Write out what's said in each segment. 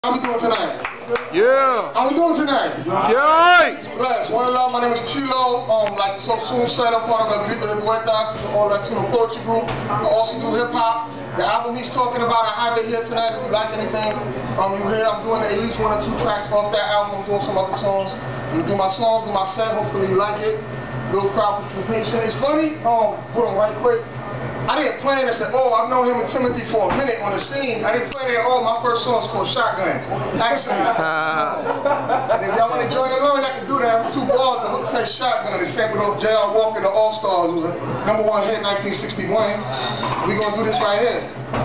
How we doing tonight? Yeah. How we doing tonight? Yeah. Blessed. One love. My name is Chilo. Like SoSoon said, I'm part of the Gizzi all Latino poetry group. I also do hip hop. The album he's talking about, I have it here tonight. If you like anything, you hear I'm doing at least 1 or 2 tracks off that album. I'm doing some other songs. I'm gonna do my songs, do my set. Hopefully you like it. Little crowd participation. It's funny. Hold on, right quick. I didn't plan this at all. I've known him and Timothy for a minute on the scene. I didn't plan it at all. My first song is called Shotgun. Actually. And if y'all want to join along, y'all can do that. 2 balls. The hook says Shotgun. It's sampled off J.R. Walker and the All-Stars. It was a #1 hit in 1961. We're going to do this right here.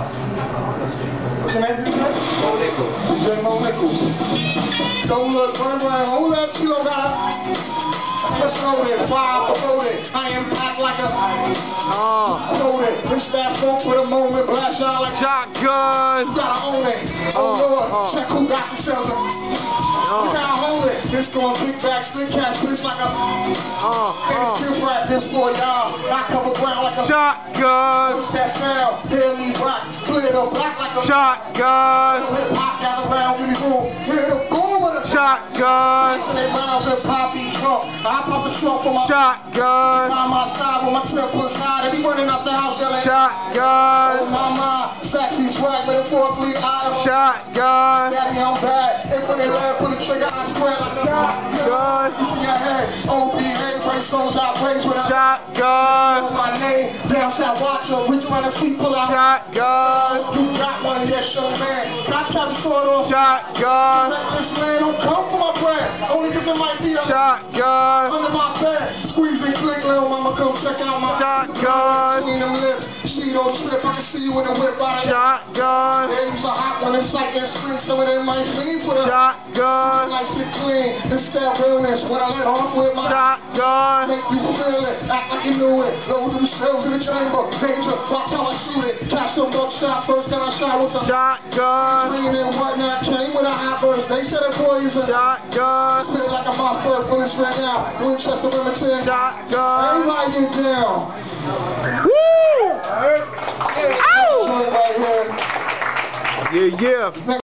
What's your name? Mo Nichols. DJ Mo Nichols. Don't look, run, hold up, Chilo got let's go there, 5 promoted. I am packed like a promoted. Push that funk with a moment, blast out like Shotgun. you gotta own it. Oh Lord, check who got themselves a you gotta hold it. This going big back, slick cash, bitch like a niggas kill rap this for y'all. I cover ground like a Shotgun. what's that sound? Hear me rock, clear the black like a Shotgun. hip hop gather round, give me room. Hear the boom with a Shotgun. they rounds and poppy trunk. I pop the trunk for my Shotgun. on my side with my tempers high. They be running out the house yelling. Shotgun. Oh mama, sexy swag, metaphorically I am. Shotgun. Daddy, I'm bad. And put it left, put the trigger, I spread like a Shotgun. to your head. OB, hey, pray songs I praise with a Shotgun. my name. Down south, watch up. Which one to see pull out? Shotgun. You got one, yes, young man. Cops carry sword off. Shotgun. This man don't come for my bread. Only because it might be a Shotgun. under my bed. Squeeze and click, little mama, come check out my Shotgun. between them lips. She don't trip, I can see you in the whip by the Shotgun. yeah, was a hot one, it's like that screen, some of them might fiend for the Shotgun. nice and clean. It's that realness when I let off with my Shotgun. make you feel it, act like you knew it. Load them shells in the chamber, danger, watch how I shoot it. Catch some buckshot, first gun I shot was a Shotgun. green and whatnot. Came with a hot burst, they said that boy is a Shotgun. spit like a mouse bird, bullets right now. Winchester Remington. Shotgun. Everybody get down. Woo! Joint right here. Yeah, yeah.